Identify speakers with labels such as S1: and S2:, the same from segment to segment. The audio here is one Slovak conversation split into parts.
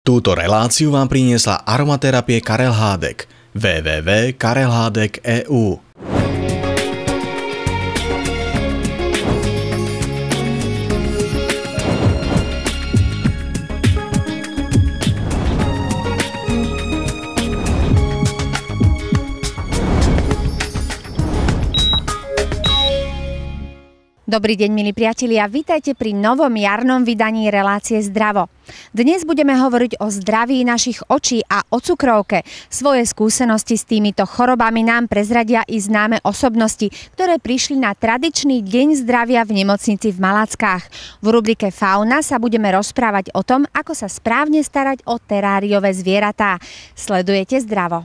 S1: Túto reláciu vám priniesla aromaterapie Karel Hádek. www.karelhadek.eu.
S2: Dobrý deň, milí priatelia, vítajte pri novom jarnom vydaní relácie Zdravo. Dnes budeme hovoriť o zdraví našich očí a o cukrovke. Svoje skúsenosti s týmito chorobami nám prezradia i známe osobnosti, ktoré prišli na tradičný deň zdravia v nemocnici v Malackách. V rubrike Fauna sa budeme rozprávať o tom, ako sa správne starať o teráriové zvieratá. Sledujete Zdravo.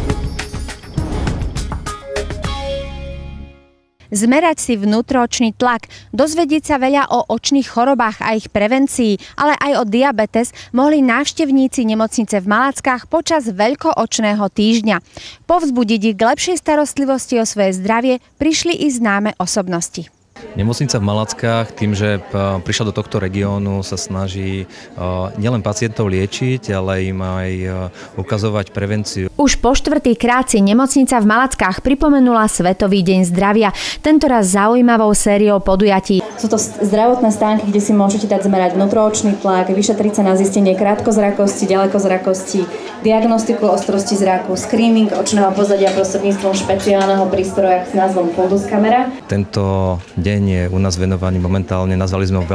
S2: Zmerať si vnútroočný tlak, dozvedieť sa veľa o očných chorobách a ich prevencii, ale aj o diabetes mohli návštevníci nemocnice v Malackách počas veľkoočného týždňa. Povzbudiť ich k lepšej starostlivosti o svoje zdravie prišli i známe osobnosti.
S3: Nemocnica v Malackách tým, že prišla do tohto regiónu, sa snaží nielen pacientov liečiť, ale im aj ukazovať prevenciu.
S2: Už po štvrtýkrát si nemocnica v Malackách pripomenula Svetový deň zdravia, tentoraz zaujímavou sériou podujatí. Sú to zdravotné stánky, kde si môžete dať zmerať vnútroočný tlak, vyšetriť sa na zistenie krátkozrakosti, ďalekozrakosti, diagnostiku ostrosti zraku, screening očného pozadia prostredníctvom špeciálneho prístroja s názvom Fundus Camera.
S3: Tento deň je u nás venovaný momentálne, nazvali sme ho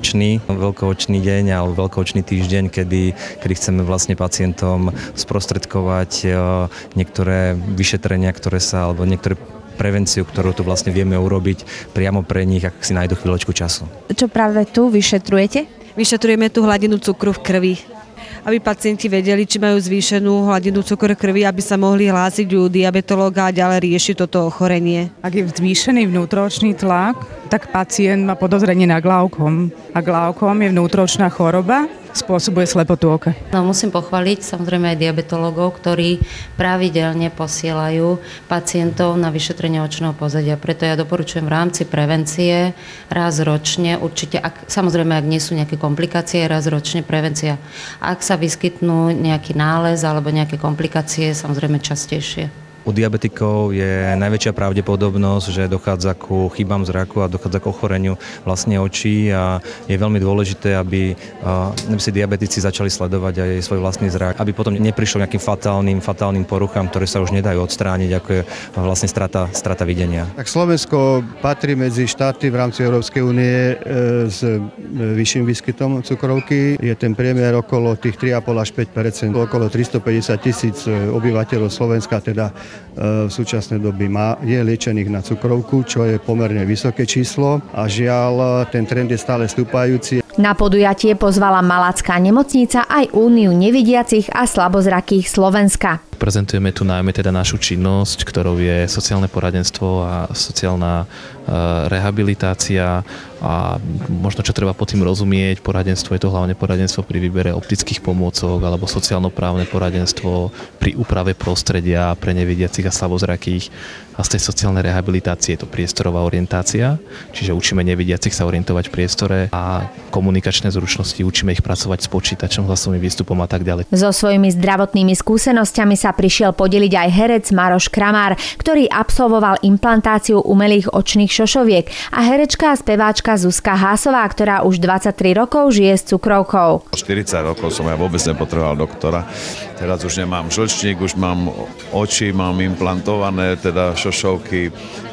S3: veľkoočný deň alebo veľkoočný týždeň, kedy chceme vlastne pacientom sprostredkovať niektoré vyšetrenia, alebo niektoré prevenciu, ktorú tu vlastne vieme urobiť priamo pre nich, ak si nájdu chvíľočku času. Čo
S2: práve tu vyšetrujete?
S4: Vyšetrujeme tú hladinu cukru v krvi, aby pacienti vedeli, či majú zvýšenú hladinu cukru v krvi, aby sa mohli hlásiť u diabetológa a ďalej riešiť toto ochorenie.
S5: Ak je zvýšený vnútroočný tlak, tak pacient má podozrenie na glaukom. A glaukom je vnútroočná choroba, spôsobuje slepotu oka.
S6: No, musím pochváliť samozrejme aj diabetológov, ktorí pravidelne posielajú pacientov na vyšetrenie očného pozadia. Preto ja doporučujem v rámci prevencie raz ročne, určite, samozrejme ak nie sú nejaké komplikácie, raz ročne prevencia. Ak sa vyskytnú nejaký nález alebo nejaké komplikácie, samozrejme častejšie.
S3: U diabetikov je najväčšia pravdepodobnosť, že dochádza ku chybám zraku a dochádza k ochoreniu vlastne očí a je veľmi dôležité, aby si diabetici začali sledovať aj svoj vlastný zrak, aby potom neprišlo nejakým fatálnym poruchám, ktoré sa už nedajú odstrániť, ako je vlastne strata videnia.
S7: Tak Slovensko patrí medzi štáty v rámci Európskej únie s vyšším výskytom cukrovky. Je ten priemer okolo tých 3,5 až 5%. Okolo 350,000 obyvateľov Slovenska teda v súčasnej dobe je liečených na cukrovku, čo je pomerne vysoké číslo a žiaľ, ten trend je stále stúpajúci.
S2: Na podujatie pozvala Malacká nemocnica aj Úniu nevidiacich a slabozrakých Slovenska.
S8: Prezentujeme tu najmä teda našu činnosť, ktorou je sociálne poradenstvo a sociálna rehabilitácia a možno čo treba pod tým rozumieť, poradenstvo je to hlavne poradenstvo pri výbere optických pomôcok alebo sociálno-právne poradenstvo pri úprave prostredia pre nevidiacich a slabozrakých a z tej sociálnej rehabilitácie je to priestorová orientácia, čiže učíme nevidiacich sa orientovať v priestore a komunikačné zručnosti, učíme ich pracovať s počítačom, hlasovým výstupom a tak ďalej.
S2: So svojimi zdravotnými skúsenosťami sa prišiel podeliť aj herec Maroš Kramár, ktorý absolvoval implantáciu umelých očných šošoviek a herečka a speváčka Zuzka Hásová, ktorá už 23 rokov žije s cukrovkou.
S9: 40 rokov som ja vôbec nepotreboval doktora. Teraz už nemám žlčník, už mám oči, mám implantované, teda šošovky,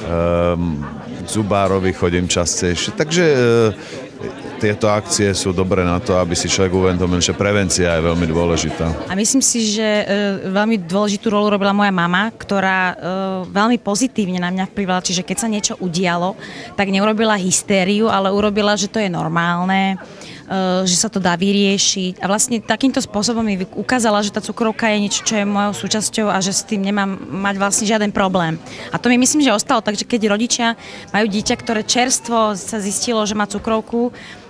S9: zubárovi chodím častejšie. Takže tieto akcie sú dobré na to, aby si človek uvedomil, že prevencia je veľmi dôležitá.
S10: A myslím si, že veľmi dôležitú rolu robila moja mama, ktorá veľmi pozitívne na mňa vplyvala, čiže keď sa niečo udialo, tak neurobila hystériu, ale urobila, že to je normálne, že sa to dá vyriešiť. A vlastne takýmto spôsobom mi ukázala, že tá cukrovka je niečo, čo je mojou súčasťou a že s tým nemám mať vlastne žiaden problém. A to mi myslím, že ostalo, takže keď rodičia majú dieťa, ktoré čerstvo sa zistilo, že má cukrovku,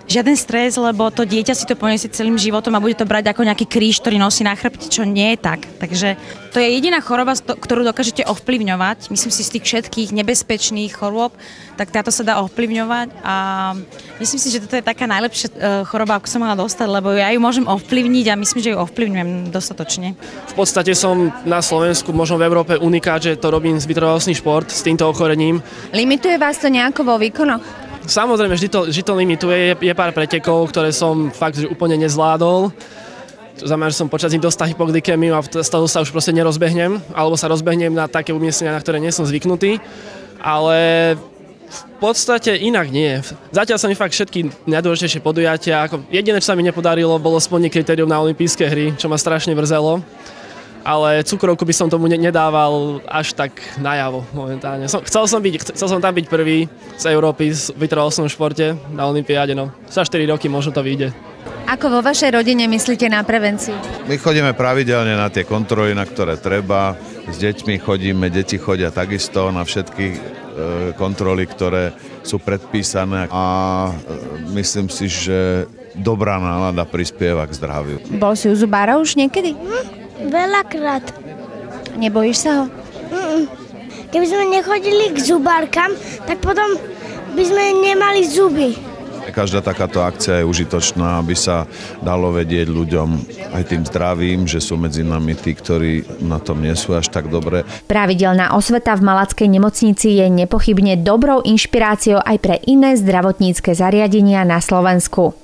S10: žiaden stres, lebo to dieťa si to poniesie celým životom a bude to brať ako nejaký kríž, ktorý nosí na chrbte, čo nie je tak. Takže to je jediná choroba, ktorú dokážete ovplyvňovať. Myslím si, z tých všetkých nebezpečných chorôb, tak táto sa dá ovplyvňovať a myslím si, že toto je taká najlepšia choroba, ako som mala dostať, lebo ja ju môžem ovplyvniť a myslím, že ju ovplyvňujem dostatočne.
S11: V podstate som na Slovensku, možno v Európe unikát, že to robím vytrvalostný šport s týmto ochorením.
S2: Limituje vás to nejako vo výkonoch?
S11: Samozrejme, vždy to limituje. Je pár pretekov, ktoré som fakt že úplne nezvládol. To znamená, že som počas nich dostal hypoglykemiu a z toho sa už proste nerozbehnem, alebo sa rozbehnem na také umiestnenia, na ktoré nie som zvyknutý. Ale v podstate inak nie. Zatiaľ sa mi fakt všetky najdôležitejšie podujatia, jediné, čo sa mi nepodarilo, bolo splniť kritérium na olympijské hry, čo ma strašne mrzelo. Ale cukrovku by som tomu nedával až tak najavo momentálne. Chcel som tam byť prvý z Európy v vytrvalostnom športe na olympiáde, no za 4 roky možno to vyjde.
S2: Ako vo vašej rodine myslíte na prevenciu?
S9: My chodíme pravidelne na tie kontroly, na ktoré treba. S deťmi chodíme, deti chodia takisto na všetky kontroly, ktoré sú predpísané a myslím si, že dobrá nálada prispieva k zdraviu.
S2: Bol si u zubára už niekedy?
S12: Veľakrát.
S2: Nebojíš sa ho?
S12: Keby sme nechodili k zubárkam, tak potom by sme nemali zuby.
S9: Každá takáto akcia je užitočná, aby sa dalo vedieť ľuďom aj tým zdravým, že sú medzi nami tí, ktorí na tom nie sú až tak dobre.
S2: Pravidelná osveta v Malackej nemocnici je nepochybne dobrou inšpiráciou aj pre iné zdravotnícke zariadenia na Slovensku.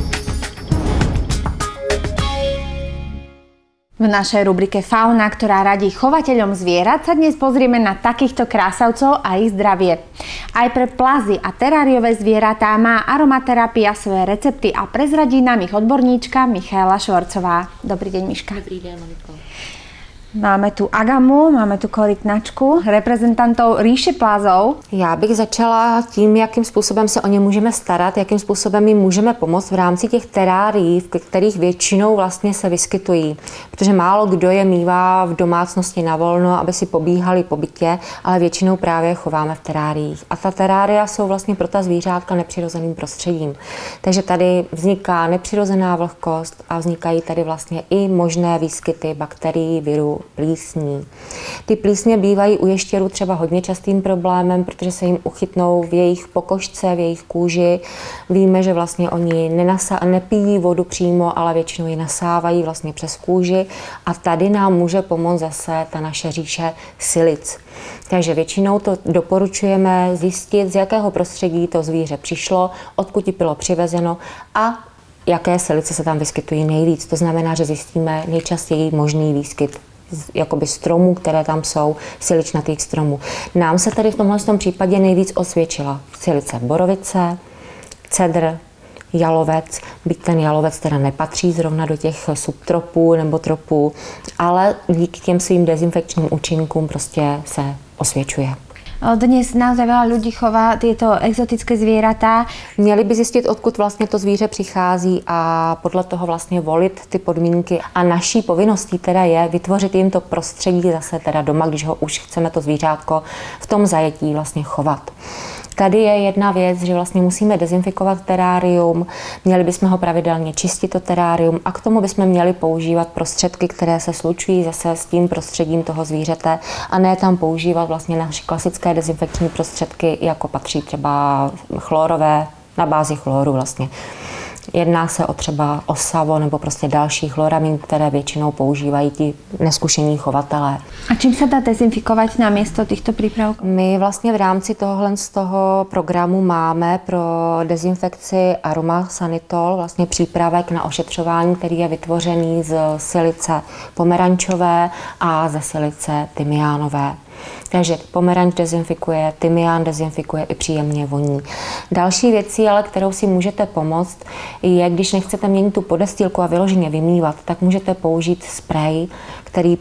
S2: V našej rubrike Fauna, ktorá radí chovateľom zvierat, sa dnes pozrieme na takýchto krásavcov a ich zdravie. Aj pre plazy a teráriové zvieratá má aromaterapia svoje recepty a prezradí nám ich odborníčka Michaela Švorcová. Dobrý deň, Miška.
S13: Dobrý deň, Moniko.
S2: Máme tu agamu, máme tu korytnačku, reprezentantov ríše plazov.
S13: Já bych začala tím, jakým způsobem se o ně můžeme starat, jakým způsobem jim můžeme pomoct v rámci těch terárií, v kterých většinou vlastně se vyskytují. Protože málo kdo je mívá v domácnosti na volno, aby si pobíhali po bytě, ale většinou právě chováme v teráriích. A ta terária jsou vlastně pro ta zvířátka nepřirozeným prostředím. Takže tady vzniká nepřirozená vlhkost a vznikají tady vlastně i možné výskyty bakterií, virů, plísní. Ty plísně bývají u ještěrů třeba hodně častým problémem, protože se jim uchytnou v jejich pokožce, v jejich kůži. Víme, že vlastně oni nepijí vodu přímo, ale většinou ji nasávají vlastně přes kůži a tady nám může pomoct zase ta naše říše silic. Takže většinou to doporučujeme zjistit, z jakého prostředí to zvíře přišlo, odkud ji bylo přivezeno a jaké silice se tam vyskytují nejvíc. To znamená, že zjistíme nejčastěji možný výskyt jakoby stromů, které tam jsou, siličnatých stromů. Nám se tady v tomhle případě nejvíc osvědčila silice borovice, cedr, jalovec, byť ten jalovec teda nepatří zrovna do těch subtropů nebo tropů, ale díky těm svým dezinfekčním účinkům prostě se osvědčuje.
S2: Dnes naozaj veľa ľudí chová tieto exotické zvieratá.
S13: Měli by zjistit, odkud vlastně to zvíře přichází a podle toho vlastně volit ty podmínky. A naší povinností teda je vytvořit jim to prostředí zase teda doma, když ho už chceme to zvířátko v tom zajetí vlastně chovat. Tady je jedna věc, že vlastně musíme dezinfikovat terárium, měli bychom ho pravidelně čistit to terárium a k tomu bychom měli používat prostředky, které se slučují zase s tím prostředím toho zvířete a ne tam používat vlastně naše klasické dezinfekční prostředky, jako patří třeba chlorové, na bázi chloru vlastně. Jedná se o třeba osavo nebo prostě další chloramin, které většinou používají ti neskušení chovatelé.
S2: A čím se dá dezinfikovat na místo těchto přípravků?
S13: My vlastně v rámci tohohle z toho programu máme pro dezinfekci Aromasanitol vlastně přípravek na ošetřování, který je vytvořený z silice pomerančové a ze silice tymiánové. Takže pomeranč dezinfikuje, tymián dezinfikuje i příjemně voní. Další věcí, ale kterou si můžete pomoct, je, když nechcete měnit tu podestýlku a vyloženě vymývat, tak můžete použít sprej, který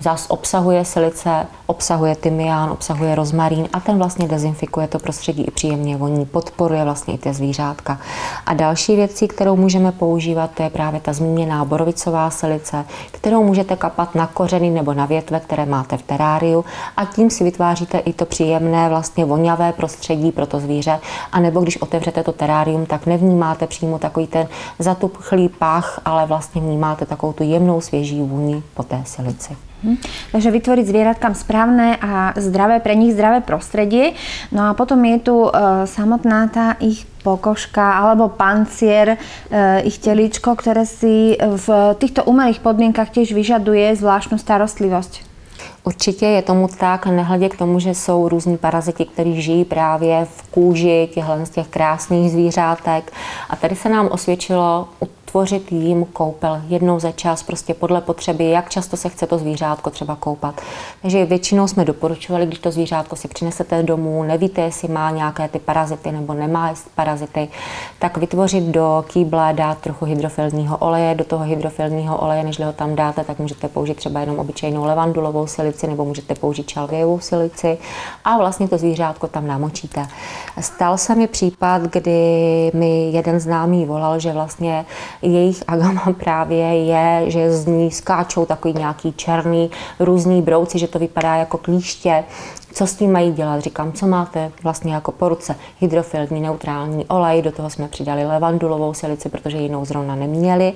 S13: Zas obsahuje silice, obsahuje tymián, obsahuje rozmarín a ten vlastně dezinfikuje to prostředí i příjemně voní, podporuje vlastně i ty zvířátka. A další věcí, kterou můžeme používat, to je právě ta zmíněná borovicová silice, kterou můžete kapat na kořeny nebo na větve, které máte v teráriu a tím si vytváříte i to příjemné vlastně voňavé prostředí pro to zvíře. A nebo když otevřete to terárium, tak nevnímáte přímo takový ten zatuchlý pach, ale vlastně vnímáte takovou tu jemnou svěží vůni po té silici.
S2: Takže vytvoriť zvieratkám správne a zdravé, pre nich zdravé prostredie. No a potom je tu samotná tá ich pokožka alebo pancier, ich telíčko, ktoré si v týchto umelých podmienkach tiež vyžaduje zvláštnu starostlivosť.
S13: Určitě je tomu tak, nehledě k tomu, že jsou různí paraziti, kteří žijí právě v kůži z těch krásných zvířátek. A tady se nám osvědčilo utvořit jim koupel jednou za čas, prostě podle potřeby, jak často se chce to zvířátko třeba koupat. Takže většinou jsme doporučovali, když to zvířátko si přinesete domů, nevíte, jestli má nějaké ty parazity nebo nemá parazity, tak vytvořit do kýble, dát trochu hydrofilního oleje. Do toho hydrofilního oleje, než ho tam dáte, tak můžete použít třeba jenom obyčejnou levandulovou silici nebo můžete použít šalvějovou silici a vlastně to zvířátko tam namočíte. Stal se mi případ, kdy mi jeden známý volal, že vlastně jejich agama právě je, že z ní skáčou takový nějaký černý různý brouci, že to vypadá jako klíště. Co s tím mají dělat? Říkám, co máte vlastně jako po ruce? Hydrofilní neutrální olej, do toho jsme přidali levandulovou silici, protože jinou zrovna neměli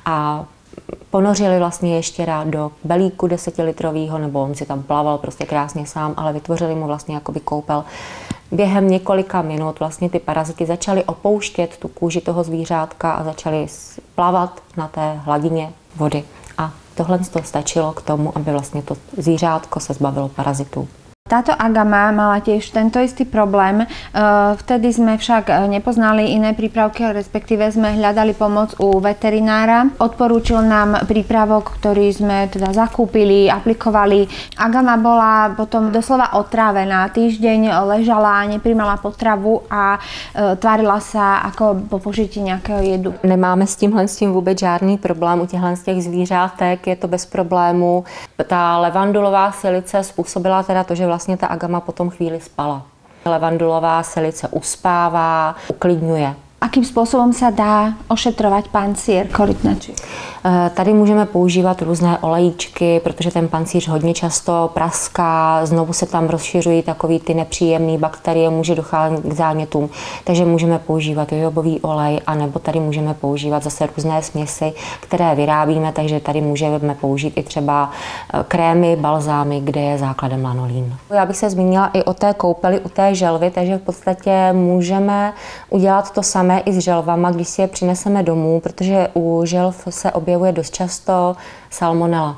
S13: a ponořili vlastně ještěra do belíku 10litrového, nebo on si tam plaval prostě krásně sám, ale vytvořili mu vlastně jakoby koupel. Během několika minut vlastně ty parazity začaly opouštět tu kůži toho zvířátka a začaly plavat na té hladině vody. A tohle to stačilo k tomu, aby vlastně to zvířátko se zbavilo parazitů.
S2: Táto agama mala tiež tento istý problém. Vtedy sme však nepoznali iné prípravky, respektíve sme hľadali pomoc u veterinára. Odporúčil nám prípravok, ktorý sme teda zakúpili, aplikovali. Agama bola potom doslova otrávená. Týždeň ležala, nepríjmala potravu a tvárila sa ako po požití nejakého jedu.
S13: Nemáme s tím vůbec žádný problém u těchhle z těch zvířátek, je to bez problému. Ta levandulová silice způsobila teda to, že vlastně ta agama potom chvíli spala. Levandulová silice uspává, uklidňuje.
S2: Akým spôsobom sa dá ošetrovať pancier korytnačí?
S13: Tady můžeme používat různé olejíčky, protože ten pancíř hodně často praská, znovu se tam rozšiřují takový ty nepříjemné bakterie, může docházet k zánětům, takže můžeme používat jojobový olej, anebo tady můžeme používat zase různé směsi, které vyrábíme, takže tady můžeme použít i třeba krémy, balzámy, kde je základem lanolín. Já bych se zmínila i o té koupeli u té želvy, takže v podstatě můžeme udělat to samé i s želvama, když si je přineseme domů, protože u želv se objevuje dost často salmonella.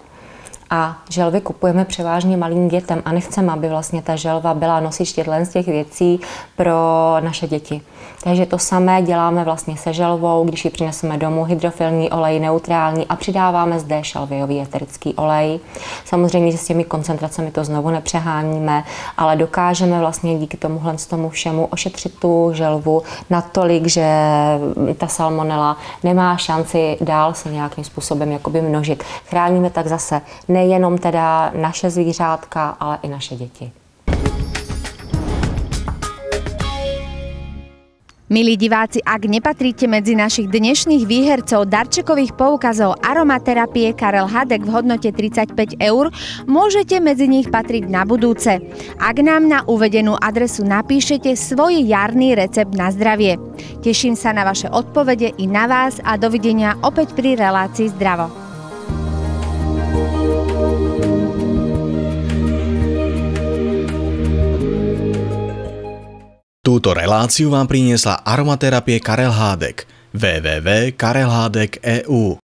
S13: A želvy kupujeme převážně malým dětem a nechceme, aby vlastně ta želva byla nosič z těch věcí pro naše děti. Takže to samé děláme vlastně se želvou, když ji přineseme domů, hydrofilní olej neutrální a přidáváme zde šalvějový eterický olej. Samozřejmě, že s těmi koncentracemi to znovu nepřeháníme, ale dokážeme vlastně díky tomuhle tomu všemu ošetřit tu želvu natolik, že ta salmonella nemá šanci dál se nějakým způsobem jakoby množit. Chráníme tak zase nejenom teda naše zvířátka, ale i naše děti.
S2: Milí diváci, ak nepatríte medzi našich dnešných výhercov darčekových poukazov aromaterapie Karel Hadek v hodnote 35 €, môžete medzi nich patriť na budúce. Ak nám na uvedenú adresu napíšete svoj jarný recept na zdravie. Teším sa na vaše odpovede i na vás a dovidenia opäť pri relácii Zdravo.
S1: Túto reláciu vám priniesla aromaterapie Karel Hádek. www.karelhadek.eu